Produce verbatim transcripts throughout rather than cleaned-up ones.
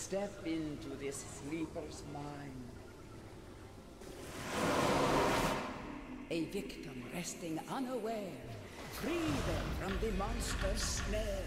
Step into this sleeper's mind. A victim resting unaware. Free them from the monster's snare.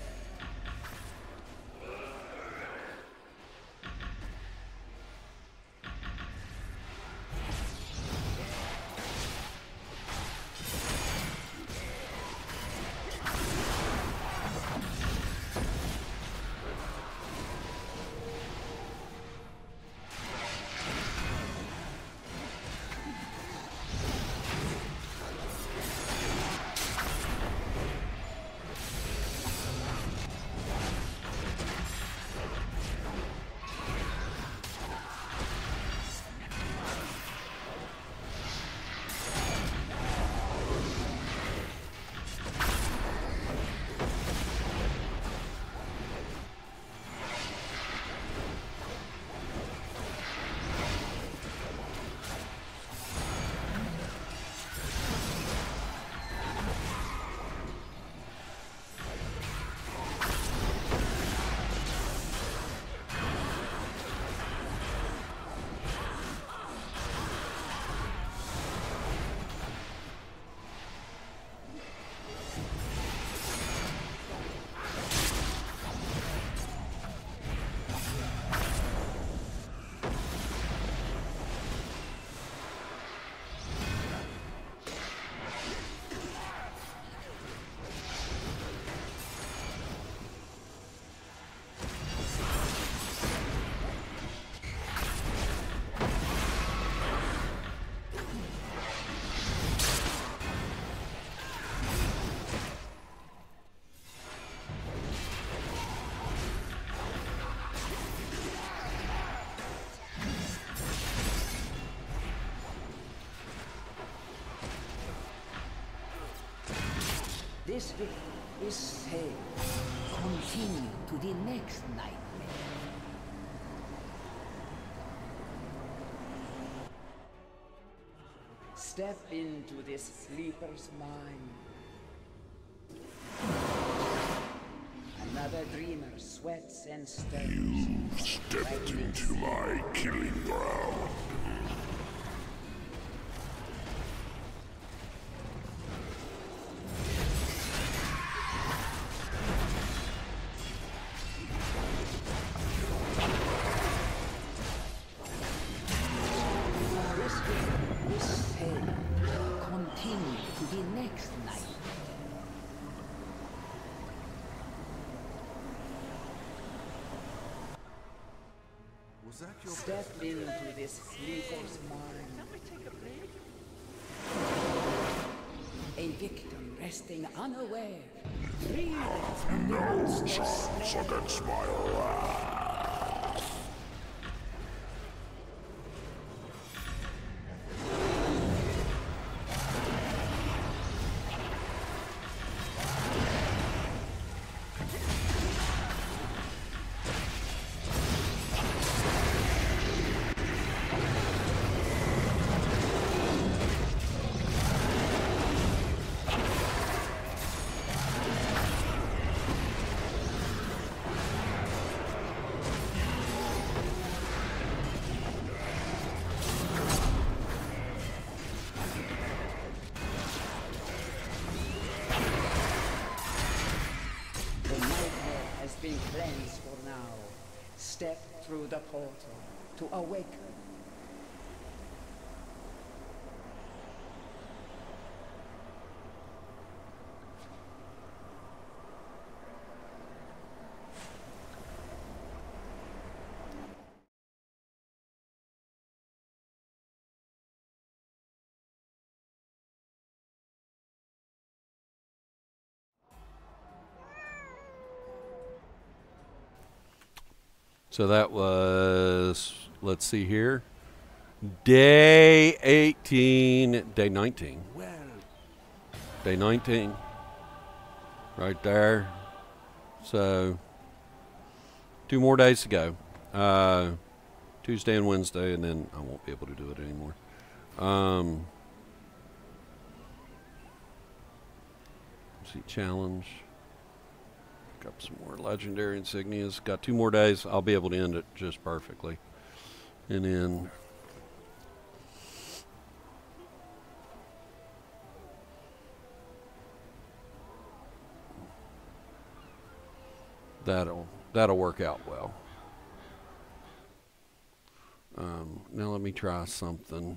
This victim is saved. Continue to the next nightmare. Step into this sleeper's mind. Another dreamer sweats and stirs. You've stepped into my killing ground. Step into this sleeper's mind. A victim resting unaware. Free them from the No monster's chance snare. against my wrath. Been cleansed for now. Step through the portal to awaken. So that was, let's see here, day eighteen, day nineteen. Well, Day nineteen, right there. So, two more days to go. Uh, Tuesday and Wednesday, and then I won't be able to do it anymore. Um, let's see, challenge. pick up some more legendary insignias. Got two more days. I'll be able to end it just perfectly. And then that'll that'll work out well. Um, now let me try something.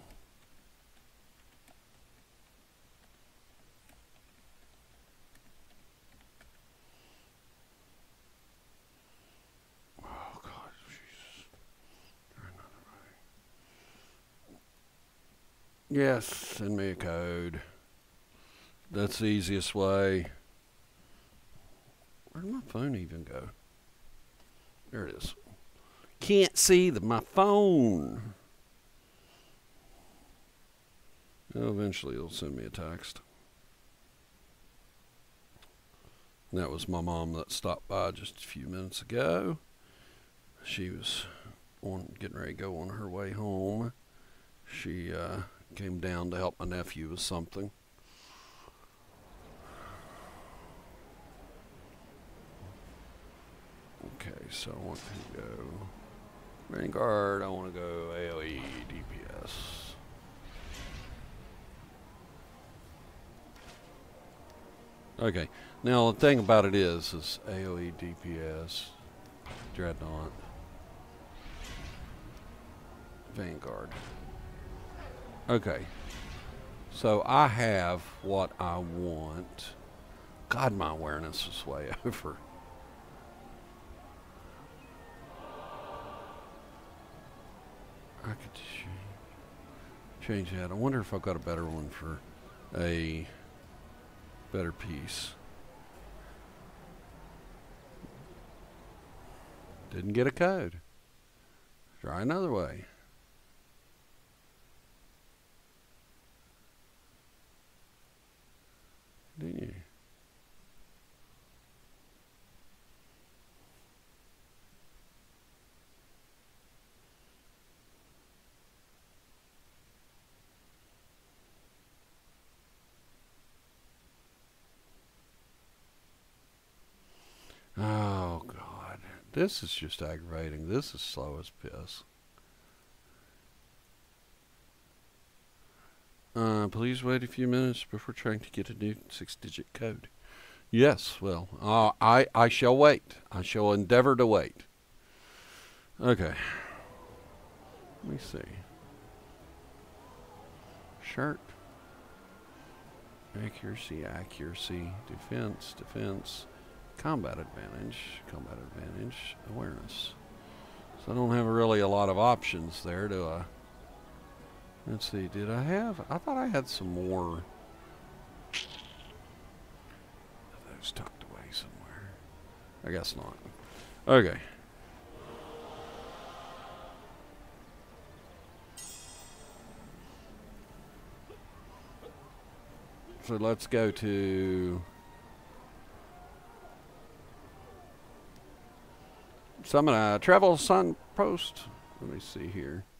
Oh God, Jesus! Try another way. Yes, send me a code. That's the easiest way. Where'd my phone even go? There it is. Can't see the, my phone. Well, eventually it'll send me a text. And that was my mom that stopped by just a few minutes ago. She was on getting ready to go on her way home. She uh, came down to help my nephew with something. Okay, so I want to go Vanguard. I want to go AoE D P S. Okay, now the thing about it is, is AoE D P S, Dreadnought, Vanguard. Okay, so I have what I want. God, my awareness is way over. I could ch change that. I wonder if I've got a better one for a better piece. Didn't get a code. Try another way. Didn't you? Oh, God. This is just aggravating. This is slow as piss. Uh, please wait a few minutes before trying to get a new six-digit code. Yes, well, uh, I, I shall wait. I shall endeavor to wait. Okay. Let me see. Shirt. Accuracy, accuracy, defense, defense. Combat advantage, combat advantage, awareness. So I don't have really a lot of options there, do I? Let's see, did I have, I thought I had some more of those tucked away somewhere. I guess not. Okay. So let's go to Summon a travel sun post. Let me see here.